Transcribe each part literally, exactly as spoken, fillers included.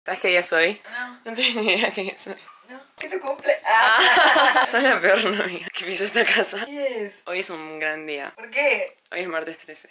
¿Sabes qué día soy? No. No tengo ni idea qué día soy. No. ¿Qué tu cumple? Ah. Ah, soy la peor novia que pisó esta casa. ¿Qué es? Hoy es un gran día. ¿Por qué? Hoy es martes trece.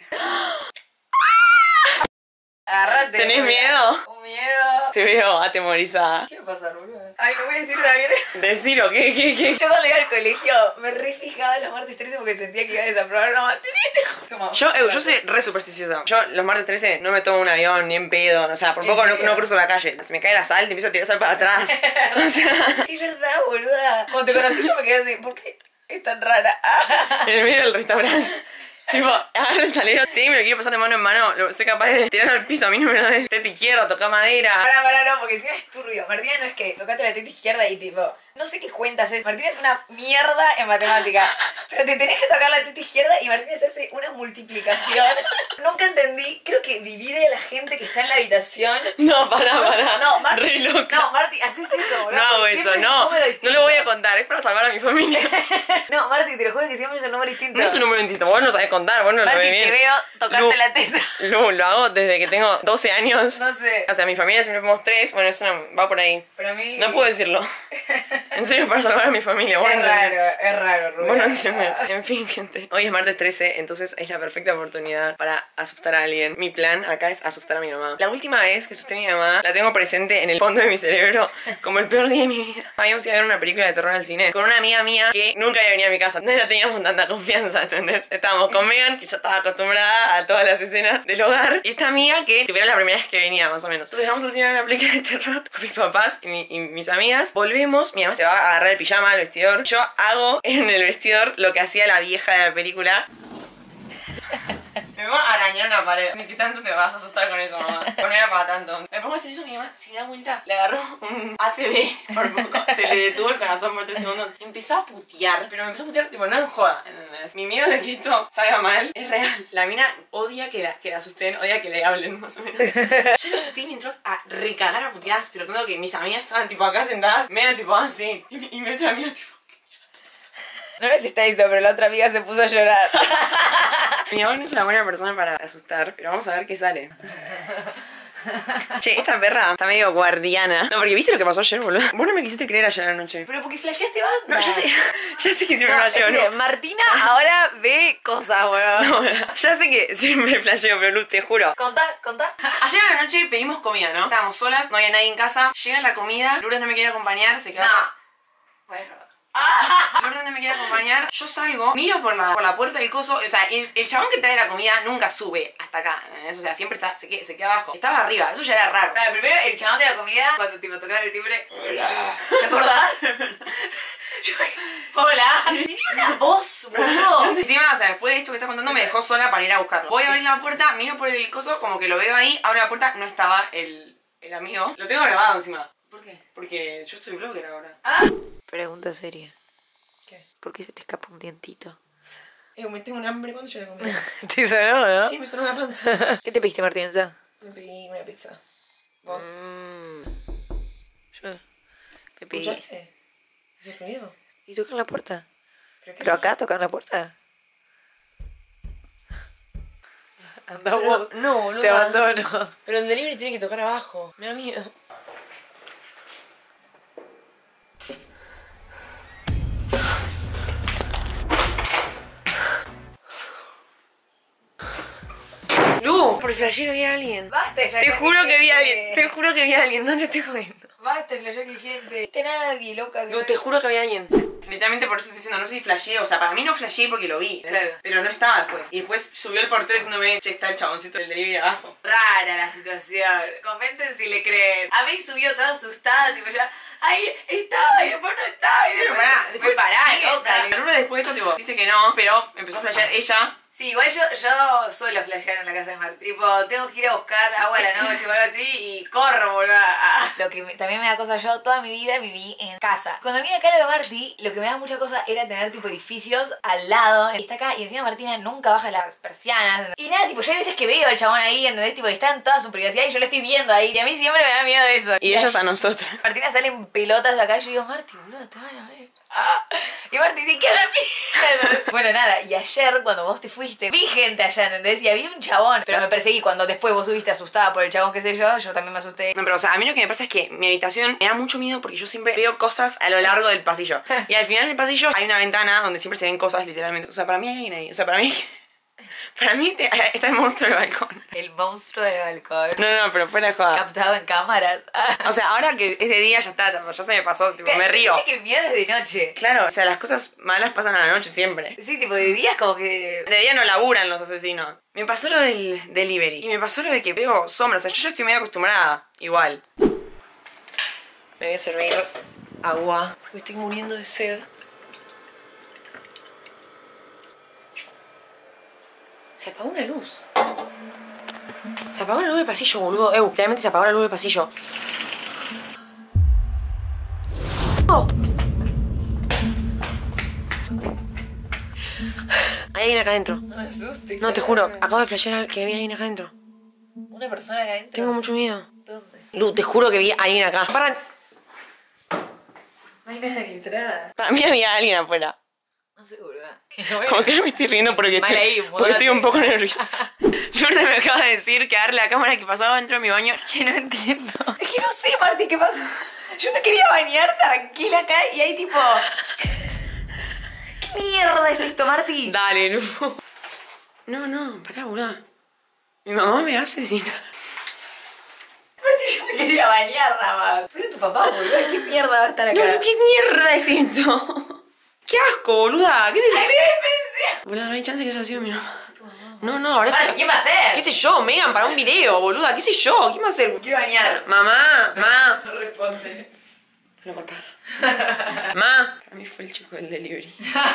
Agarrate. ¿Tenés boluda. miedo? Un miedo. Te veo atemorizada. ¿Qué va a pasar, boludo? Ay, no voy a decir una bien. Decilo, ¿qué, qué, qué? Yo cuando iba al colegio me re fijaba los martes trece porque sentía que iba a desaprobar una materia. Toma, Yo, eh, yo soy re supersticiosa. Yo los martes trece no me tomo un avión ni en pedo. O sea, por poco no, no cruzo la calle. Se me cae la sal y empiezo a tirar sal para atrás. O sea, Es verdad, boluda. Cuando te conocí yo me quedé así, ¿por qué es tan rara? en el medio del restaurante. Tipo, agarro el salero, sí, me lo quiero pasar de mano en mano, lo, soy capaz de tirarlo al piso, a mí no me lo des. Teta izquierda, toca madera. Pará, pará, no, porque encima es turbio. Martina no es que tocate la teta izquierda y tipo, no sé qué cuentas es. Martina es una mierda en matemática. Pero te tenés que tocar la teta izquierda y Martina se hace una multiplicación. Nunca entendí, creo que divide a la gente que está en la habitación. No, pará, No, pará. no, Marti, Re loca. no, Marti, haces eso, boludo. No hago porque eso, siempre es no. un número No distinto. lo voy a contar, es para salvar a mi familia. No, Marti, te lo juro que siempre es un número distinto. No es un número distinto, vos no sabés contar, vos no lo Marti, ves bien. te veo tocarte Lu, la teta. Lu, lo hago desde que tengo doce años. No sé. O sea, mi familia siempre fuimos tres, bueno, eso no, va por ahí. Pero a mí... No puedo decirlo. En serio, para salvar a mi familia, vos Es no entendés. raro, es raro, Rubén. Vos no entendés. En fin, gente. Hoy es martes trece, entonces es la perfecta oportunidad para asustar a alguien. Mi plan acá es asustar a mi mamá. La última vez que asusté a mi mamá, la tengo presente en el fondo de mi cerebro como el peor día de mi vida. Habíamos ido a ver una película de terror al cine con una amiga mía que nunca había venido a mi casa. No la teníamos tanta confianza, ¿entendés? Estábamos con Megan, que ya estaba acostumbrada a todas las escenas del hogar. Y esta amiga que tuviera la primera vez que venía, más o menos. Entonces vamos al cine a ver una película de terror con mis papás y, mi, y mis amigas. Volvemos, mi mamá se va a agarrar el pijama, el vestidor. Yo hago en el vestidor lo que hacía la vieja de la película. Me pongo a arañar una pared. Ni que tanto te vas a asustar con eso, mamá. No era para tanto. Me pongo a hacer eso, mi mamá se da vuelta, le agarró un A C V por poco. Se le detuvo el corazón por tres segundos. Y empezó a putear. Pero me empezó a putear, tipo, no en joda, ¿entendés? Mi miedo de que esto salga mal es real. La mina odia que la, que la asusten, odia que le hablen, más o menos. Yo la asusté y me entró a recagar a puteadas, pero tanto que mis amigas estaban, tipo, acá sentadas. Me eran, tipo, así. Y, y mi otra amiga, tipo... No les está visto, pero la otra amiga se puso a llorar. Mi mamá no es una buena persona para asustar, pero vamos a ver qué sale. Che, esta perra está medio guardiana. No, porque ¿viste lo que pasó ayer, boludo? Vos no me quisiste creer ayer anoche. Pero porque flasheaste banda. No, ya sé, ya sé que siempre No, flasheo, espere, ¿no? Martina ahora ve cosas, boludo. No, ya sé que siempre flasheo, pero Lu, te juro. Contá, contá. Ayer a la noche pedimos comida, ¿no? Estábamos solas, no había nadie en casa. Llega la comida, Lourdes no me quiere acompañar, se queda... No. Bueno. Lourdes no me quiere acompañar, yo salgo, miro por la, por la puerta del coso, o sea, el, el chabón que trae la comida nunca sube hasta acá, ¿entendés? O sea, siempre está, se, queda, se queda abajo. Estaba arriba, eso ya era raro. Claro, primero el chabón de la comida, cuando tipo tocaban el timbre. Hola. ¿Te acordás? Yo, hola. Tenía una voz, boludo. Encima, o sea, después de esto que está contando me dejó sola para ir a buscarlo. Voy a abrir la puerta, miro por el coso, como que lo veo ahí, abro la puerta, no estaba el, el amigo. Lo tengo grabado encima. ¿Por qué? Porque yo soy blogger ahora. Ah. Pregunta seria. ¿Qué? ¿Por qué se te escapa un dientito? Eh, me tengo un hambre, ¿cuándo yo la comí? ¿Te sonó, no? Sí, me sonó la panza. ¿Qué te pediste, Martínez? Me pedí una pizza. ¿Vos? Mm. Yo me pedí. ¿Escuchaste? ¿Ese sonido? ¿Y tocan la puerta? ¿Pero, qué? ¿Pero acá tocan la puerta? Anda Pero, vos. no, boludo. Te abandono. Pero el delivery tiene que tocar abajo. Me da miedo. Lu, por flashero vi a alguien. Basta, Te juro que vi a alguien. Te juro que vi a alguien. No te estoy jodiendo. Basta, flasheo que gente. No viste nadie, loca. Lu, te juro que vi a alguien. Literalmente por eso estoy diciendo, no sé si flasheé. O sea, para mí no flasheé porque lo vi. Claro. Pero no estaba después. Y después subió el portero diciéndome, che, está el chaboncito del delivery abajo. Rara la situación. Comenten si le creen. A mí subió toda asustada, tipo ya. Ahí estaba y después no estaba. Y Sí, después, pero pará, después pará, sí, loca. La Luna después de esto, tipo, dice que no, pero empezó a flashear ella. Sí, igual yo, yo suelo flashear en la casa de Martín. Tipo, tengo que ir a buscar agua a la noche o algo así y corro, boludo. Ah. Lo que me, también me da cosa, yo toda mi vida viví en casa. Cuando vine acá a lo de Martí, lo que me da mucha cosa era tener tipo edificios al lado. Está acá y encima Martina nunca baja las persianas. Y nada, tipo, yo hay veces que veo al chabón ahí, ¿entendés? Tipo, está en toda su privacidad y yo lo estoy viendo ahí. Y a mí siempre me da miedo eso. Y ellos a nosotras. Martina sale en pelotas de acá y yo digo, Marti, boludo, te van a ver. Y Martín, ¿de qué a la mierda? Bueno, nada, y ayer cuando vos te fuiste, vi gente allá, ¿entendés? Y había un chabón, pero me perseguí. Cuando después vos subiste asustada por el chabón, qué sé yo, yo también me asusté. No, pero o sea, a mí lo que me pasa es que mi habitación me da mucho miedo porque yo siempre veo cosas a lo largo del pasillo. Y al final del pasillo hay una ventana donde siempre se ven cosas, literalmente. O sea, para mí hay alguien ahí. O sea, para mí... Para mí te, está el monstruo del balcón. El monstruo del balcón. No, no, pero fuera de joda. Captado en cámaras. O sea, ahora que es de día ya está, ya se me pasó, tipo, me río. Dice que el miedo es de noche. Claro, o sea, las cosas malas pasan a la noche siempre. Sí, tipo, de día es como que... De día no laburan los asesinos. Me pasó lo del delivery. Y me pasó lo de que veo sombras. O sea, yo ya estoy medio acostumbrada. Igual. Me voy a servir agua. Porque estoy muriendo de sed. Se apagó una luz. Se apagó la luz del pasillo, boludo. Eh, literalmente se apagó la luz del pasillo. Oh. Hay alguien acá adentro. No me asustes. No, te juro, acabo de flashear que había alguien acá adentro. ¿Una persona acá adentro? Tengo mucho miedo. ¿Dónde? Lu, te juro que vi a alguien acá. Para... No hay nada de entrada. Para mí había alguien afuera. No sé, boluda. Como que no me estoy riendo porque, Mal estoy, ahí, porque estoy un mudate. poco nerviosa. Lourdes me acaba de decir que darle la cámara que pasaba dentro de mi baño. Que no entiendo. Es que no sé, Marti, qué pasó. Yo me quería bañar tranquila acá y hay tipo... ¿Qué mierda es esto, Marti? Dale, Lu. No, no, pará, boluda. Mi mamá me hace sin nada. Marti, yo me quería bañar nada más. Pero tu papá, boluda, ¿qué mierda va a estar acá? No, no, ¿qué mierda es esto? ¡Qué asco, boluda! ¿Qué se... ¡Ay, mira, espérense! Boluda, no hay chance que haya sido mi mamá. No, no, ahora Marti, sí. ¿quién va a ser? ¿Qué sé yo? Megan para un video, boluda. ¿Qué sé yo? ¿Quién va a hacer? Me quiero bañar. Mamá, mamá. No responde. Lo mataron. Ma. A mí fue el chico del delivery.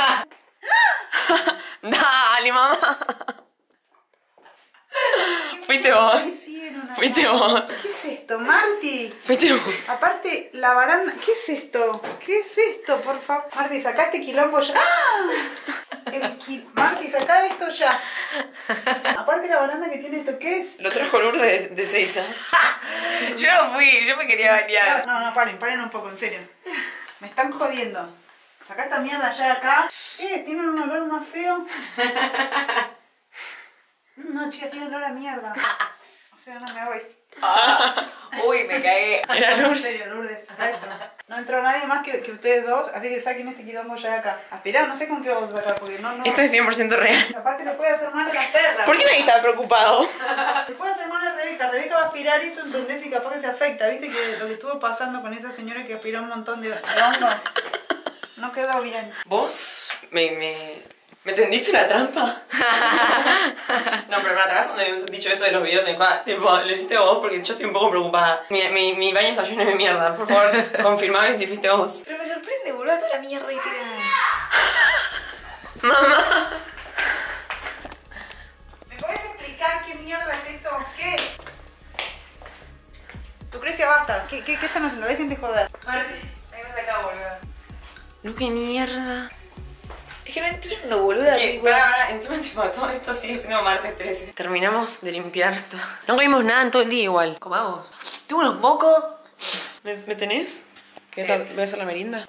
Dale, mamá. Fuiste vos. Fuiste vos. ¿Qué es esto, Marti? Fuiste vos. Aparte, la baranda... ¿Qué es esto? ¿Qué es esto, por favor? Marti, sacá este quilombo ya. ¡Ah! El qui- Marti, sacá esto ya. Aparte la baranda que tiene esto, ¿qué es? Lo trajo Lourdes de, de Seiza. Yo no fui, yo me quería bañar. No, no, paren, paren un poco, en serio. Me están jodiendo. Sacá esta mierda ya de acá. ¿Qué? ¿Tiene un olor más feo? No, chica, tiene olor a mierda. O sea, no me voy. Uy, me caí. Era En Lourdes. serio, Lourdes, saca esto. No entró nadie más que, que ustedes dos, así que saquen este quilombo ya de acá. Aspirá, no sé con qué vamos a sacar, porque no, no... Esto es cien por ciento real. Aparte le puede hacer mal a las perras. ¿Por qué nadie estaba preocupado? Le puede hacer mal a Rebeca. Rebeca va a aspirar eso, ¿entendés? Y capaz que se afecta. ¿Viste que lo que estuvo pasando con esa señora que aspiró un montón de, de hongo? No quedó bien. ¿Vos me, me, me tendiste una trampa? No, pero para atrás cuando habíamos dicho eso de los videos en joda, tipo, lo hiciste vos porque yo estoy un poco preocupada. Mi, mi, mi baño está lleno de mierda, por favor, confirmame si fuiste vos. Pero me sorprende, boludo, toda la mierda que tirada. Mamá. ¿Me podés explicar qué mierda es esto? ¿Qué? Lucrecia, basta. ¿Qué, qué, qué están haciendo? Dejen de joder. Marti, ahí me sacaba, boludo. No, qué mierda. Es que no entiendo, boluda. Que, tipo... para, para, encima tipo, todo esto sigue siendo martes trece. Terminamos de limpiar esto. No comimos nada en todo el día igual. Comamos. Tengo unos mocos. ¿Me, ¿me tenés? ¿Qué vas a, voy a hacer la merienda?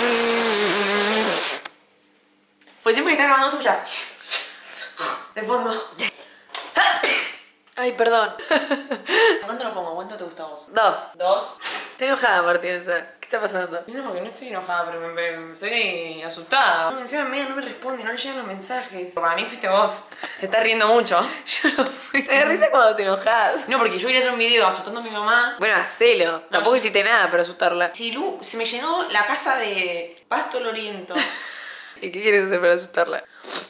Pues siempre que está grabando suya. De fondo. Ay, perdón. ¿Cuánto lo pongo? ¿Cuánto te gusta a vos? Dos. ¿Dos? Estoy enojada, Martínez. ¿Qué está pasando? No, porque no estoy enojada, pero me, me- estoy asustada. No, encima Megan no me responde, no le llegan los mensajes. Para mí fuiste vos. Te estás riendo mucho. Yo no fui. Me da risa cuando te enojas. No, porque yo iba a hacer un video asustando a mi mamá. Bueno, hacelo. Tampoco yo- hiciste nada para asustarla. Si Lu, se me llenó la casa de Pasto Loriento. ¿Y qué quieres hacer para asustarla?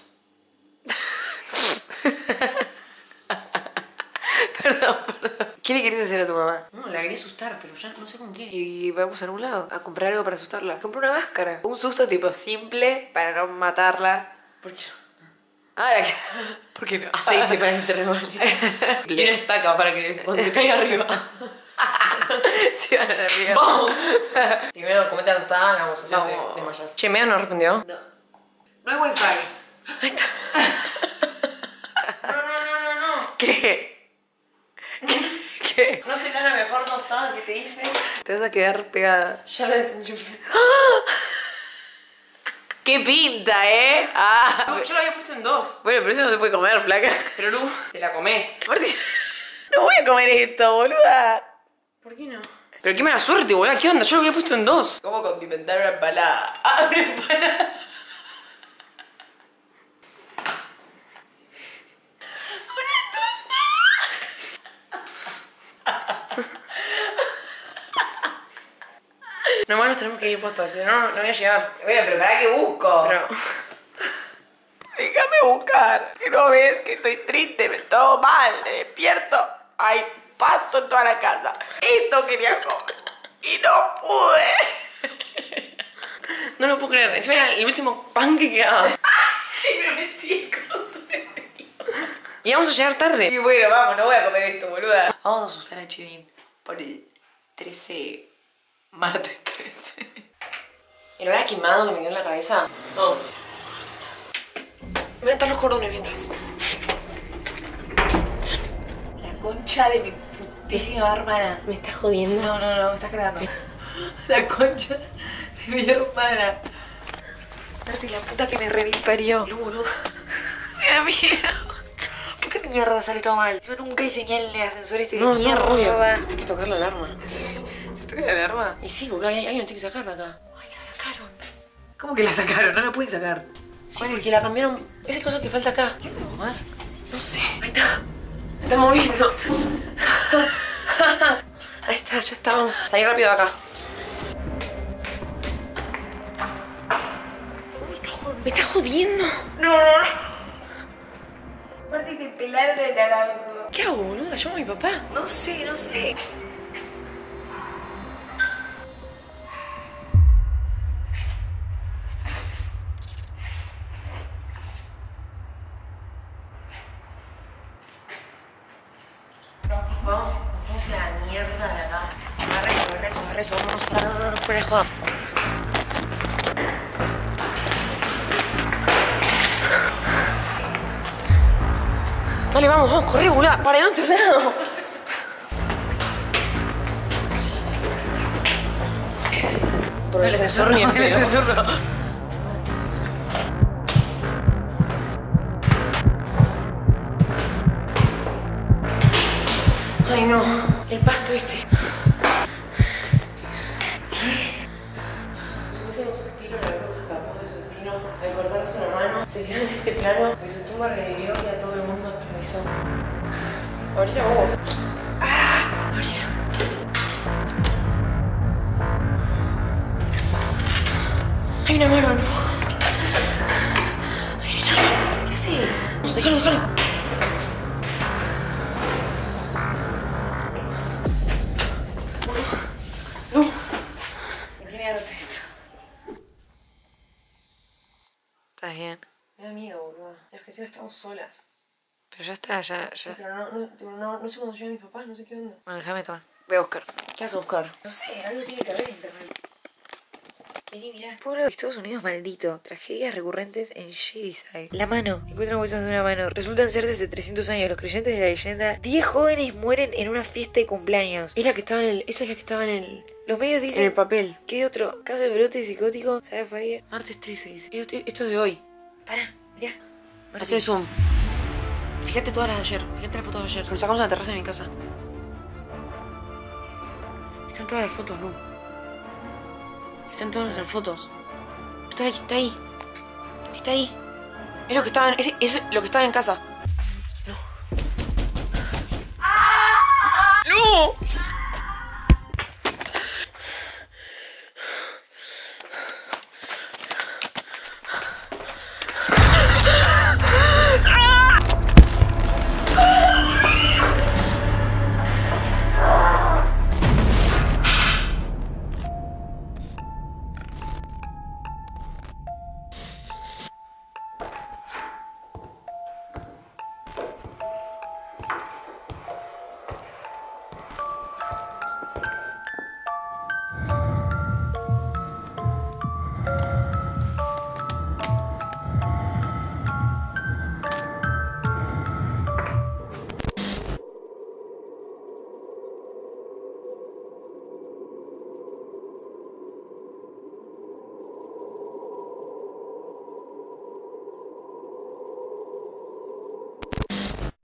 Perdón, perdón. ¿Qué le querés hacer a tu mamá? No, la quería asustar, pero ya no sé con qué. Y vamos a algún lado a comprar algo para asustarla. Compré una máscara. Un susto tipo simple para no matarla. ¿Por qué? Ah, la que... ¿Por qué no? Aceite para que se revole. Y una estaca para que cuando se caiga arriba. Sí, van a la mierda. ¡Vamos! Primero comete la tostada, vamos a hacer te Vamos. desmayas. Che, Megan no respondió. No. No hay wifi. Ahí está. No, no, no, no, no. ¿Qué? ¿Qué? No será la mejor tostada que te hice. Te vas a quedar pegada. Ya la desenchufé. ¡Qué pinta, eh! Ah. No, yo lo había puesto en dos. Bueno, pero eso no se puede comer, flaca. Pero Lu, te la comés. Aparte, no voy a comer esto, boluda. ¿Por qué no? Pero qué mala suerte, boludo. ¿Qué onda? Yo lo había puesto en dos. ¿Cómo condimentar una empanada? Ah, una empanada. Nomás nos tenemos que ir puestos, si no, no voy a llegar. Bueno, pero para qué busco. Pero... Déjame buscar. Que no ves que estoy triste, me todo mal. Me despierto. Hay pasto en toda la casa. Esto quería comer. Y no pude. No lo puedo creer. Encima era el último pan que quedaba. Y me metí con sueño. Y vamos a llegar tarde. Y bueno, vamos, no voy a comer esto, boluda. Vamos a asustar a Chivín por el trece... Martes trece. ¿Y lo había quemado que me quedó en la cabeza? No. Me voy a atar los cordones mientras. La concha de mi putísima hermana. ¿Me estás jodiendo? No, no, no, me estás creando. La concha de mi hermana. Darte la puta que me reviparió. No, boludo. Me da miedo. ¿Por qué mierda sale todo mal? Yo nunca hay señal en el ascensor este de No, mierda. no, obvio. Hay que tocar la alarma. ¿Se toca la alarma? Y sí, boludo, alguien no tiene que sacarla acá. Ay, la sacaron. ¿Cómo que la sacaron? No la pueden sacar. Sí, porque la cambiaron. Esa cosa que falta acá. ¿Qué tengo que comer? No sé. Ahí está. Se está moviendo. Ahí está, ya está. Vamos. Salí rápido de acá. ¿Me estás jodiendo? No, no, no. Aparte te pelaron el naranjo. ¿Qué hago, boludo? ¿Llamo a mi papá? No sé, no sé. Vamos, vamos a la mierda de acá. Agarra eso, agarra eso, agarra eso. Vamos para no, no, no, fuera de joda. Dale, vamos, vamos, corre, boluda. Para el otro lado. Por el ascensor ni en el ascensor. Ay, no. El pasto este. Su último suspiro, la bruja escapó de su destino al cortarse una mano. Se quedó en este plano que su tumba revivió y a todo el mundo aterrorizó. Abrila vos. ¡Ah! Abrila. Hay una mano, no. Hay una mano. ¿Qué haces? Vamos, déjalo, déjalo. No. Me tiene harta esto. ¿Estás bien? Me da miedo, boludo. Es que encima estamos solas. Pero ya está, ya, Sí, ya. pero no, no, tipo, no, no sé cuándo llegan mis papás, no sé qué onda. Bueno, déjame tomar. Voy a buscar. ¿Qué vas a buscar? No sé, algo tiene que haber en internet. Vení, mirá. Pueblo de Estados Unidos maldito. Tragedias recurrentes en Shadyside. La mano. Encuentran huesos de una mano. Resultan ser desde trescientos años. Los creyentes de la leyenda. diez jóvenes mueren en una fiesta de cumpleaños. Es la que estaba en el... Esa es la que estaba en el... Los medios dicen... En el papel. ¿Qué otro? Caso de brote psicótico. Sarah Fire. Martes trece dice. Esto, esto es de hoy. Pará, mirá. Hacer zoom. Fíjate todas las de ayer. Fíjate las fotos de ayer. Que lo sacamos en la terraza de mi casa. Están todas las fotos, no. Están todas nuestras fotos. Está ahí, está ahí. Está ahí. Es lo que estaba en, es, es lo que estaba en casa.